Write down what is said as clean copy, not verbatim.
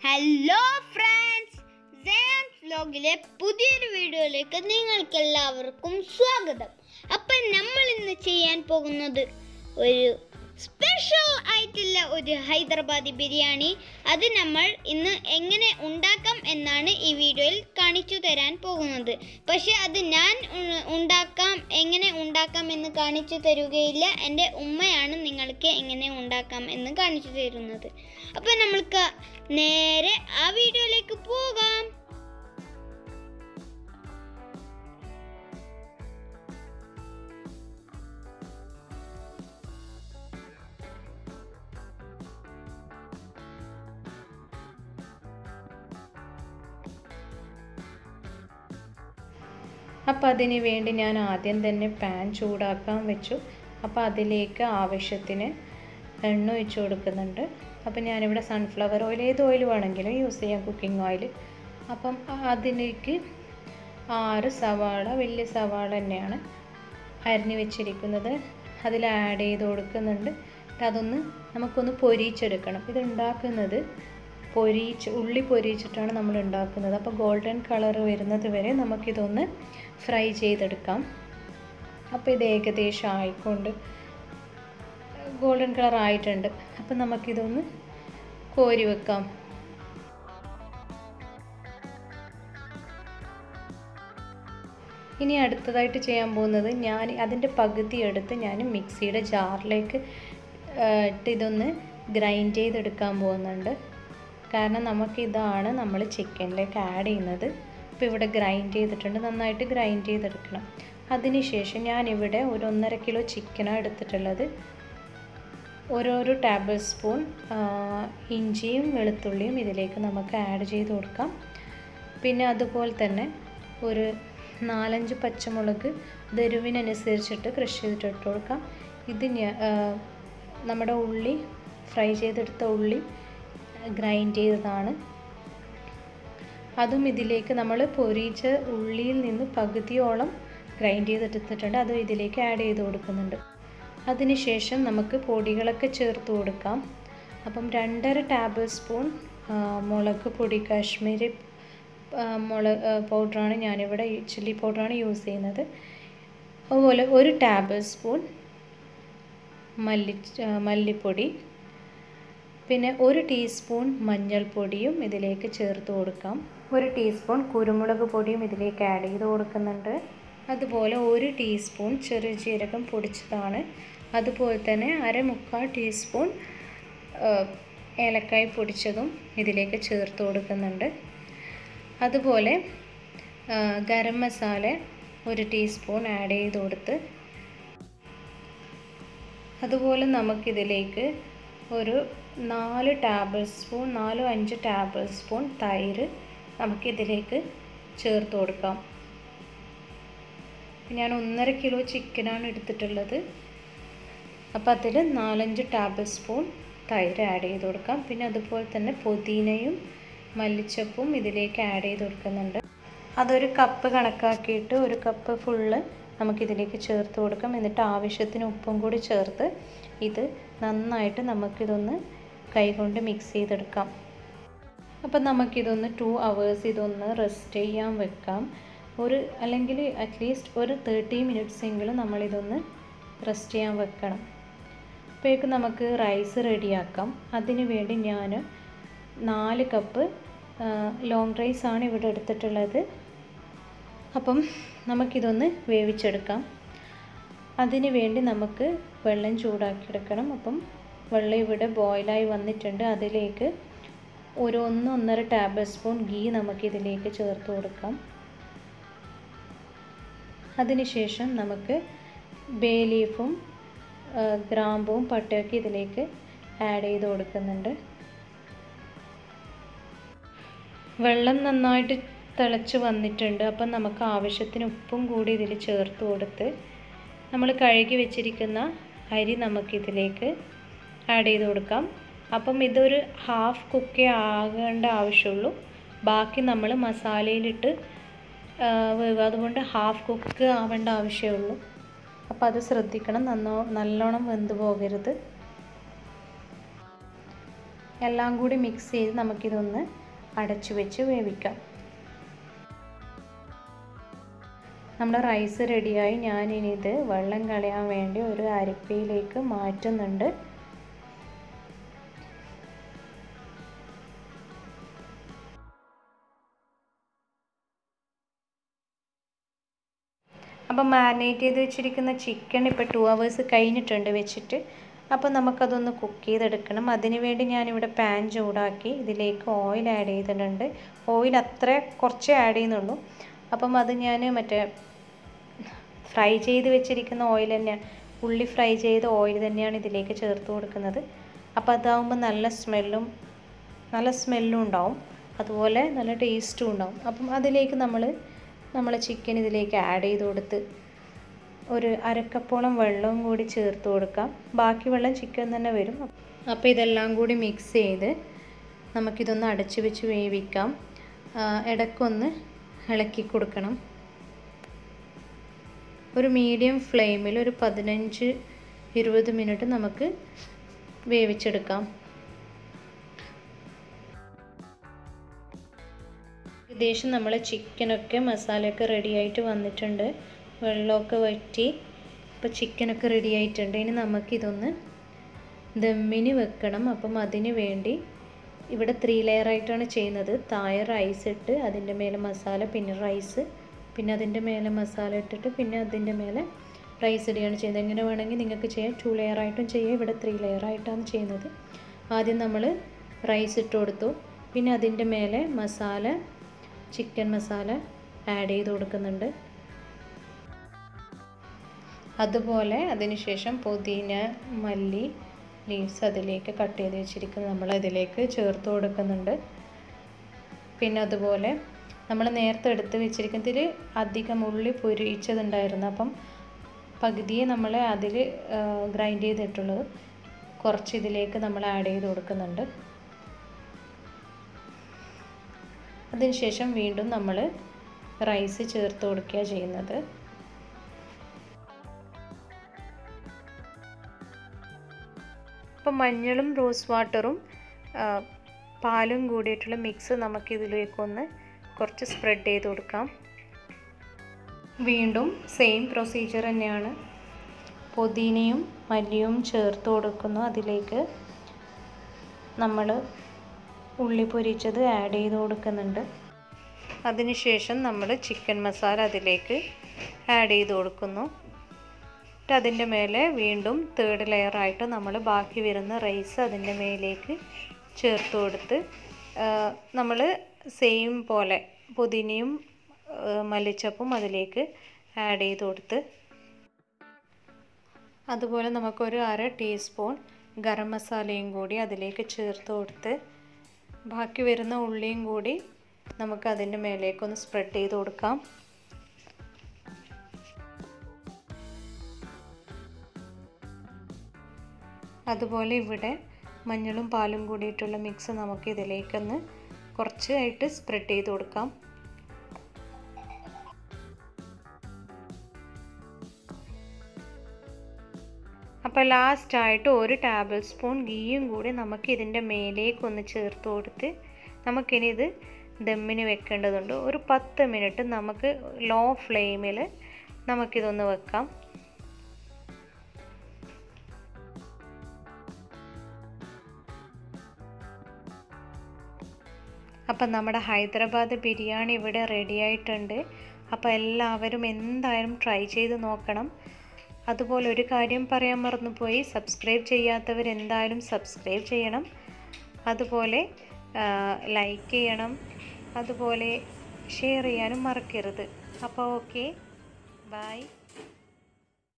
Hello friends, വ്ലോഗിലെ പുതിയൊരു വീഡിയോയിലേക്ക് നിങ്ങൾക്ക് എല്ലാവർക്കും സ്വാഗതം. അപ്പം നമ്മൾ ഇന്ന് ചെയ്യാൻ പോകുന്നത് ഒരു സ്പെഷ്യൽ ആയിട്ടുള്ള ഒരു ഹൈദരാബാദി ബിരിയാണി. അത് നമ്മൾ ഇന്ന് എങ്ങനെ ഉണ്ടാക്കാം എന്നാണ് ഈ വീഡിയോയിൽ കാണിച്ചു തരാൻ പോകുന്നത്. പക്ഷെ അത് ഞാൻ എങ്ങനെ ഉണ്ടാക്കാം എന്ന് കാണിച്ചു തരുകയില്ല. എൻ്റെ ഉമ്മയാണ് നിങ്ങൾക്ക് എങ്ങനെ ഉണ്ടാക്കാം എന്ന് കാണിച്ചു തരുന്നത്. അപ്പം നമ്മൾക്ക് നേരെ ആ വീഡിയോയിലേക്ക് പോകാം. അപ്പോൾ അതിന് വേണ്ടി ഞാൻ ആദ്യം തന്നെ പാൻ ചൂടാക്കാൻ വെച്ചു. അപ്പോൾ അതിലേക്ക് ആവശ്യത്തിന് എണ്ണ ഒഴിച്ച് കൊടുക്കുന്നുണ്ട്. അപ്പം ഞാനിവിടെ സൺഫ്ലവർ ഓയിൽ, ഏത് ഓയിൽ വേണമെങ്കിലും യൂസ് ചെയ്യാം, കുക്കിംഗ് ഓയിൽ. അപ്പം അതിലേക്ക് 6 സവാള, വലിയ സവാള തന്നെയാണ് അരിഞ്ഞ് വെച്ചിരിക്കുന്നത്, അതിൽ ആഡ് ചെയ്ത് കൊടുക്കുന്നുണ്ട്. അതൊന്ന് നമുക്കൊന്ന് പൊരിച്ചെടുക്കണം. ഇത് ഉണ്ടാക്കുന്നത് ഉള്ളി പൊരിച്ചിട്ടാണ് നമ്മൾ ഉണ്ടാക്കുന്നത്. അപ്പോൾ ഗോൾഡൻ കളർ വരുന്നത് വരെ നമുക്കിതൊന്ന് ഫ്രൈ ചെയ്തെടുക്കാം. അപ്പോൾ ഇത് ഏകദേശം ആയിക്കൊണ്ട് ഗോൾഡൻ കളർ ആയിട്ടുണ്ട്. അപ്പം നമുക്കിതൊന്ന് കോരി വെക്കാം. ഇനി അടുത്തതായിട്ട് ചെയ്യാൻ പോകുന്നത്, ഞാൻ അതിൻ്റെ പകുതി എടുത്ത് ഞാൻ മിക്സിയുടെ ജാറിലേക്ക് ഇട്ട് ഇതൊന്ന് ഗ്രൈൻഡ് ചെയ്തെടുക്കാൻ പോകുന്നുണ്ട്. കാരണം നമുക്കിതാണ് നമ്മൾ ചിക്കനിലേക്ക് ആഡ് ചെയ്യുന്നത്. അപ്പോൾ ഇവിടെ ഗ്രൈൻഡ് ചെയ്തിട്ടുണ്ട്, നന്നായിട്ട് ഗ്രൈൻഡ് ചെയ്തെടുക്കണം. അതിനുശേഷം ഞാനിവിടെ ഒരു 1.5 കിലോ ചിക്കനാണ് എടുത്തിട്ടുള്ളത്. ഓരോരോ ടേബിൾ സ്പൂൺ ഇഞ്ചിയും വെളുത്തുള്ളിയും ഇതിലേക്ക് നമുക്ക് ആഡ് ചെയ്ത് കൊടുക്കാം. പിന്നെ അതുപോലെ തന്നെ ഒരു 4-5 പച്ചമുളക് എരിവിനനുസരിച്ചിട്ട് ക്രഷ് ചെയ്തിട്ട് ഇട്ട് കൊടുക്കാം. ഇത് നമ്മുടെ ഉള്ളി, ഫ്രൈ ചെയ്തെടുത്ത ഉള്ളി ഗ്രൈൻഡ് ചെയ്തതാണ്. അതും ഇതിലേക്ക് നമ്മൾ പൊരിച്ച ഉള്ളിയിൽ നിന്ന് പകുതിയോളം ഗ്രൈൻഡ് ചെയ്തെടുത്തിട്ടുണ്ട്, അതും ഇതിലേക്ക് ആഡ് ചെയ്ത് കൊടുക്കുന്നുണ്ട്. അതിനുശേഷം നമുക്ക് പൊടികളൊക്കെ ചേർത്ത് കൊടുക്കാം. അപ്പം 2.5 ടേബിൾ സ്പൂൺ മുളക് പൊടി, കാശ്മീരി മുളക് പൗഡറാണ് ഞാനിവിടെ, ചില്ലി പൗഡറാണ് യൂസ് ചെയ്യുന്നത്. അതുപോലെ 1 ടേബിൾ സ്പൂൺ മല്ലിപ്പൊടി, പിന്നെ 1 ടീസ്പൂൺ മഞ്ഞൾപ്പൊടിയും ഇതിലേക്ക് ചേർത്ത് കൊടുക്കാം. 1 ടീസ്പൂൺ കുരുമുളക് പൊടിയും ഇതിലേക്ക് ആഡ് ചെയ്ത് കൊടുക്കുന്നുണ്ട്. അതുപോലെ 1 ടീസ്പൂൺ ചെറിയ ജീരകം പൊടിച്ചതാണ്. അതുപോലെ തന്നെ 1/4 ടീസ്പൂൺ ഏലക്കായ് പൊടിച്ചതും ഇതിലേക്ക് ചേർത്ത് കൊടുക്കുന്നുണ്ട്. അതുപോലെ ഗരം മസാല 1 ടീസ്പൂൺ ആഡ് ചെയ്ത് കൊടുത്ത്, അതുപോലെ നമുക്കിതിലേക്ക് ഒരു 4 ടേബിൾ സ്പൂൺ 4-5 ടേബിൾ സ്പൂൺ തൈര് നമുക്കിതിലേക്ക് ചേർത്ത് കൊടുക്കാം. ഞാൻ 1.5 കിലോ ചിക്കനാണ് എടുത്തിട്ടുള്ളത്. അപ്പോൾ അതിൽ 4-5 ടേബിൾ സ്പൂൺ തൈര് ആഡ് ചെയ്ത് കൊടുക്കാം. പിന്നെ അതുപോലെ തന്നെ പുതിനയും മല്ലിച്ചപ്പും ഇതിലേക്ക് ആഡ് ചെയ്ത് കൊടുക്കുന്നുണ്ട്. അതൊരു കപ്പ് കണക്കാക്കിയിട്ട് 1 കപ്പ് ഫുള്ള് നമുക്കിതിലേക്ക് ചേർത്ത് കൊടുക്കാം. എന്നിട്ട് ആവശ്യത്തിന് ഉപ്പും കൂടി ചേർത്ത് ഇത് നന്നായിട്ട് നമുക്കിതൊന്ന് കൈകൊണ്ട് മിക്സ് ചെയ്തെടുക്കാം. അപ്പം നമുക്കിതൊന്ന് 2 hours ഇതൊന്ന് റെസ്റ്റ് ചെയ്യാൻ വെക്കാം. അല്ലെങ്കിൽ അറ്റ്ലീസ്റ്റ് ഒരു 30 മിനിറ്റ്സ് എങ്കിലും നമ്മളിതൊന്ന് റെസ്റ്റ് ചെയ്യാൻ വെക്കണം. അപ്പോഴേക്കും നമുക്ക് റൈസ് റെഡിയാക്കാം. അതിന് വേണ്ടി ഞാൻ 4 കപ്പ് ലോങ് റൈസാണ് ഇവിടെ എടുത്തിട്ടുള്ളത്. അപ്പം നമുക്കിതൊന്ന് വേവിച്ചെടുക്കാം. അതിന് വേണ്ടി നമുക്ക് വെള്ളം ചൂടാക്കിയെടുക്കണം. അപ്പം വെള്ളം ഇവിടെ ബോയിലായി വന്നിട്ടുണ്ട്. അതിലേക്ക് ഒരു 1-1.5 ടേബിൾ സ്പൂൺ ഗീ നമുക്കിതിലേക്ക് ചേർത്ത് കൊടുക്കാം. അതിനുശേഷം നമുക്ക് ബേ ലീഫും ഗ്രാമ്പും പട്ടയൊക്കെ ഇതിലേക്ക് ആഡ് ചെയ്ത് കൊടുക്കുന്നുണ്ട്. വെള്ളം നന്നായിട്ട് തിളച്ച് വന്നിട്ടുണ്ട്. അപ്പം നമുക്ക് ആവശ്യത്തിന് ഉപ്പും കൂടി ഇതിൽ ചേർത്ത് കൊടുത്ത് നമ്മൾ കഴുകി വെച്ചിരിക്കുന്ന അരി നമുക്കിതിലേക്ക് ആഡ് ചെയ്ത് കൊടുക്കാം. അപ്പം ഇതൊരു ഹാഫ് കുക്കേ ആകേണ്ട ആവശ്യമുള്ളൂ. ബാക്കി നമ്മൾ മസാലയിലിട്ട് അതുകൊണ്ട് ഹാഫ് കുക്ക് ആവേണ്ട ആവശ്യമുള്ളൂ. അപ്പോൾ അത് ശ്രദ്ധിക്കണം, നല്ലോണം വെന്ത് പോകരുത്. എല്ലാം കൂടി മിക്സ് ചെയ്ത് നമുക്കിതൊന്ന് അടച്ചു വെച്ച് വേവിക്കാം. നമ്മുടെ റൈസ് റെഡിയായി. ഞാനിനി ഇത് വെള്ളം കളയാൻ വേണ്ടി ഒരു അരിപ്പയിലേക്ക് മാറ്റുന്നുണ്ട്. അപ്പം മാരിനേറ്റ് ചെയ്ത് വെച്ചിരിക്കുന്ന ചിക്കൻ ഇപ്പോൾ 2 hours കഴിഞ്ഞിട്ടുണ്ട് വെച്ചിട്ട്. അപ്പോൾ നമുക്കതൊന്ന് കുക്ക് ചെയ്തെടുക്കണം. അതിന് വേണ്ടി ഞാനിവിടെ പാൻ ചൂടാക്കി ഇതിലേക്ക് ഓയിൽ ആഡ് ചെയ്തിട്ടുണ്ട്. ഓയിൽ അത്ര കുറച്ചേ ആഡ് ചെയ്യുന്നുള്ളൂ. അപ്പം അത് ഞാൻ മറ്റേ ഫ്രൈ ചെയ്ത് വെച്ചിരിക്കുന്ന ഓയിൽ തന്നെ, ഉള്ളി ഫ്രൈ ചെയ്ത ഓയിൽ തന്നെയാണ് ഇതിലേക്ക് ചേർത്ത് കൊടുക്കുന്നത്. അപ്പോൾ അതാവുമ്പോൾ നല്ല സ്മെല്ലും ഉണ്ടാവും, അതുപോലെ നല്ല ടേസ്റ്റും ഉണ്ടാവും. അപ്പം അതിലേക്ക് നമ്മളെ ചിക്കൻ ഇതിലേക്ക് ആഡ് ചെയ്ത് കൊടുത്ത് ഒരു 1/2 കപ്പോളം വെള്ളവും കൂടി ചേർത്ത് കൊടുക്കാം. ബാക്കി വെള്ളം ചിക്കൻ തന്നെ വരും. അപ്പോൾ ഇതെല്ലാം കൂടി മിക്സ് ചെയ്ത് നമുക്കിതൊന്ന് അടച്ചു വെച്ച് വേവിക്കാം. ഇടയ്ക്കൊന്ന് ഇളക്കി കൊടുക്കണം. ഒരു മീഡിയം ഫ്ലെയിമിൽ ഒരു 15-20 മിനിറ്റ് നമുക്ക് വേവിച്ചെടുക്കാം. ഏകദേശം നമ്മളെ ചിക്കനൊക്കെ മസാലയൊക്കെ റെഡി ആയിട്ട് വന്നിട്ടുണ്ട്. വെള്ളമൊക്കെ വറ്റി. ഇപ്പോൾ ചിക്കനൊക്കെ റെഡി ആയിട്ടുണ്ട്. ഇനി നമുക്കിതൊന്ന് ദമ്മിന് വെക്കണം. അപ്പം അതിന് വേണ്ടി ഇവിടെ 3 ലെയറായിട്ടാണ് ചെയ്യുന്നത്. താഴെ റൈസ് ഇട്ട് അതിൻ്റെ മേലെ മസാല, പിന്നെ റൈസ്, പിന്നെ അതിൻ്റെ മേലെ മസാല ഇട്ടിട്ട് പിന്നെ അതിൻ്റെ മേലെ റൈസ് ഇടുകയാണ് ചെയ്യുന്നത്. എങ്ങനെ വേണമെങ്കിൽ നിങ്ങൾക്ക് ചെയ്യാം. 2 ലെയറായിട്ടും ചെയ്യാം. ഇവിടെ 3 ലെയറായിട്ടാണ് ചെയ്യുന്നത്. ആദ്യം നമ്മൾ റൈസ് ഇട്ട് കൊടുത്തു. പിന്നെ അതിൻ്റെ മേലെ മസാല, ചിക്കൻ മസാല ആഡ് ചെയ്ത് കൊടുക്കുന്നുണ്ട്. അതുപോലെ അതിനുശേഷം പുതിന, മല്ലി ലീവ്സ് അതിലേക്ക് കട്ട് ചെയ്ത് വെച്ചിരിക്കുന്നത് നമ്മൾ അതിലേക്ക് ചേർത്ത് കൊടുക്കുന്നുണ്ട്. പിന്നെ അതുപോലെ നമ്മൾ നേരത്തെ എടുത്ത് വെച്ചിരിക്കുന്നതിൽ അധികം ഉള്ളി പൊരിച്ചതുണ്ടായിരുന്നു. അപ്പം പകുതിയെ നമ്മൾ അതിൽ ഗ്രൈൻഡ് ചെയ്തിട്ടുള്ളത് കുറച്ച് ഇതിലേക്ക് നമ്മൾ ആഡ് ചെയ്ത് കൊടുക്കുന്നുണ്ട്. അതിനുശേഷം വീണ്ടും നമ്മൾ റൈസ് ചേർത്ത് കൊടുക്കുക ചെയ്യുന്നത്. അപ്പം മഞ്ഞളും റോസ് വാട്ടറും പാലും കൂടിയിട്ടുള്ള മിക്സ് നമുക്കിതിലേക്കൊന്ന് കുറച്ച് സ്പ്രെഡ് ചെയ്ത് കൊടുക്കാം. വീണ്ടും സെയിം പ്രൊസീജിയർ തന്നെയാണ്. പുതിനയും മല്ലിയും ചേർത്ത് കൊടുക്കുന്നു. അതിലേക്ക് നമ്മൾ ഉള്ളി പൊരിച്ചത് ആഡ് ചെയ്ത് കൊടുക്കുന്നുണ്ട്. അതിനുശേഷം നമ്മൾ ചിക്കൻ മസാല അതിലേക്ക് ആഡ് ചെയ്ത് കൊടുക്കുന്നു. അതിൻ്റെ മേലെ വീണ്ടും 3rd ലെയറായിട്ട് നമ്മൾ ബാക്കി വരുന്ന റൈസ് അതിൻ്റെ മേലേക്ക് ചേർത്ത് കൊടുത്ത് നമ്മൾ സെയിം പോലെ പുതിനയും മല്ലിച്ചപ്പും അതിലേക്ക് ആഡ് ചെയ്ത് കൊടുത്ത്, അതുപോലെ നമുക്കൊരു 1/2 ടീസ്പൂൺ ഗരം മസാലയും കൂടി അതിലേക്ക് ചേർത്ത് കൊടുത്ത് ബാക്കി വരുന്ന ഉള്ളിയും കൂടി നമുക്ക് അതിൻ്റെ മേലേക്കൊന്ന് സ്പ്രെഡ് ചെയ്ത് കൊടുക്കാം. അതുപോലെ ഇവിടെ മഞ്ഞളും പാലും കൂടിയിട്ടുള്ള മിക്സ് നമുക്ക് ഇതിലേക്കൊന്ന് കുറച്ചായിട്ട് സ്പ്രെഡ് ചെയ്ത് കൊടുക്കാം. അപ്പോൾ ലാസ്റ്റായിട്ട് 1 ടേബിൾ സ്പൂൺ ഗീയും കൂടി നമുക്ക് ഇതിൻ്റെ മേലേക്കൊന്ന് ചേർത്ത് കൊടുത്ത് നമുക്കിനി ഇത് ദമ്മിന് വെക്കേണ്ടതുണ്ട്. ഒരു 10 മിനിറ്റ് നമുക്ക് ലോ ഫ്ലെയിമിൽ നമുക്കിതൊന്ന് വെക്കാം. അപ്പം നമ്മുടെ ഹൈദരാബാദ് ബിരിയാണി ഇവിടെ റെഡി ആയിട്ടുണ്ട്. അപ്പോൾ എല്ലാവരും എന്തായാലും ട്രൈ ചെയ്ത് നോക്കണം. അതുപോലെ ഒരു കാര്യം പറയാൻ മറന്നുപോയി, സബ്സ്ക്രൈബ് ചെയ്യാത്തവർ എന്തായാലും സബ്സ്ക്രൈബ് ചെയ്യണം. അതുപോലെ ലൈക്ക് ചെയ്യണം, അതുപോലെ ഷെയർ ചെയ്യാനും മറക്കരുത്. അപ്പോൾ ഓക്കെ, ബൈ.